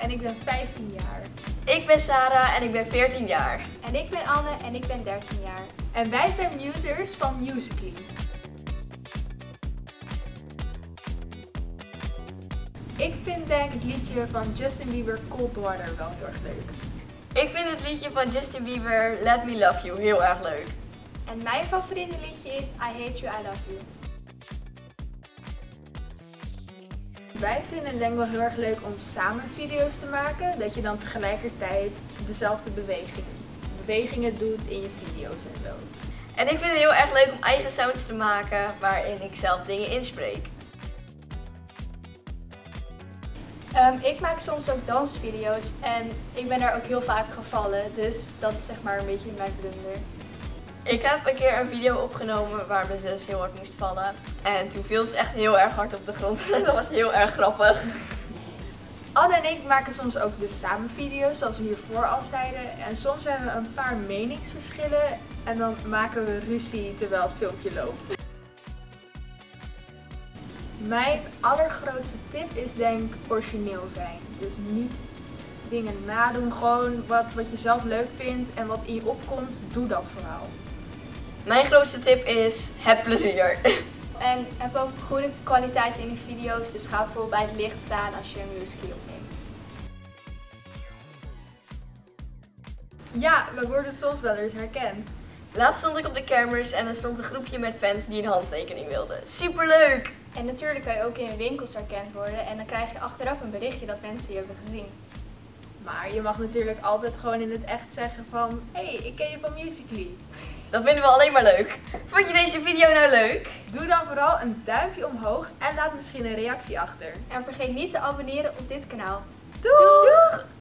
en ik ben 15 jaar. Ik ben Sarah en ik ben 14 jaar. En ik ben Anne en ik ben 13 jaar. En wij zijn musers van Musical.ly. Ik vind denk het liedje van Justin Bieber Cold Water wel heel erg leuk. Ik vind het liedje van Justin Bieber Let Me Love You heel erg leuk. En mijn favoriete liedje is I Hate You, I Love You. Wij vinden het denk ik wel heel erg leuk om samen video's te maken. Dat je dan tegelijkertijd dezelfde bewegingen doet in je video's en zo. En ik vind het heel erg leuk om eigen sounds te maken waarin ik zelf dingen inspreek. Ik maak soms ook dansvideo's en ik ben daar ook heel vaak gevallen. Dus dat is zeg maar een beetje mijn blunder. Ik heb een keer een video opgenomen waar mijn zus heel hard moest vallen. En toen viel ze echt heel erg hard op de grond. Dat was heel erg grappig. Anne en ik maken soms ook dus samen video's, zoals we hiervoor al zeiden. En soms hebben we een paar meningsverschillen en dan maken we ruzie terwijl het filmpje loopt. Mijn allergrootste tip is denk ik origineel zijn. Dus niet dingen nadoen, gewoon wat je zelf leuk vindt en wat in je opkomt, doe dat vooral. Mijn grootste tip is, heb plezier. En heb ook goede kwaliteit in je video's, dus ga bijvoorbeeld bij het licht staan als je een Musical.ly opneemt. Ja, we worden soms wel eens herkend. Laatst stond ik op de kermis en er stond een groepje met fans die een handtekening wilden. Superleuk! En natuurlijk kan je ook in winkels herkend worden en dan krijg je achteraf een berichtje dat mensen je hebben gezien. Maar je mag natuurlijk altijd gewoon in het echt zeggen van, hey, ik ken je van Musical.ly. Dat vinden we alleen maar leuk. Vond je deze video nou leuk? Doe dan vooral een duimpje omhoog en laat misschien een reactie achter. En vergeet niet te abonneren op dit kanaal. Doei!